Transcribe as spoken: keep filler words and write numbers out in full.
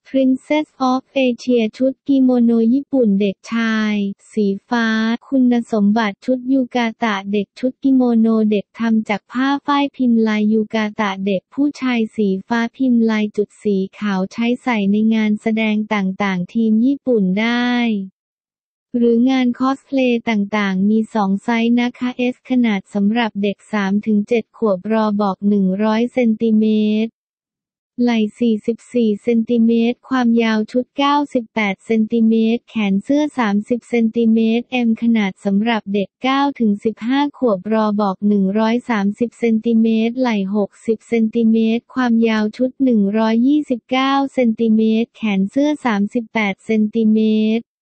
Princess of Asia ชุดกิโมโนญี่ปุ่นเด็กชายสีฟ้าคุณสมบัติชุดยูกาตะเด็กชุดกิโมโนเด็กทำจากผ้าฝ้ายพิมพ์ลายยูกาตะเด็กผู้ชายสีฟ้าพิมพ์ลายจุดสีขาวใช้ใส่ในงานแสดงต่างๆทีมญี่ปุ่นได้หรืองานคอสเพลย์ต่างๆมีสองไซส์นะคะ S ขนาดสำหรับเด็ก สามถึงเจ็ด ขวบรอบอกหนึ่งร้อยเซนติเมตรไหล่สี่สิบสี่เซนติเมตรความยาวชุดเก้าสิบแปดเซนติเมตรแขนเสื้อสามสิบเซนติเมตร M ขนาดสำหรับเด็ก เก้าถึงสิบห้า ขวบรอบอกหนึ่งร้อยสามสิบเซนติเมตรไหล่หกสิบเซนติเมตรความยาวชุดหนึ่งร้อยยี่สิบเก้าเซนติเมตรแขนเสื้อสามสิบแปดเซนติเมตร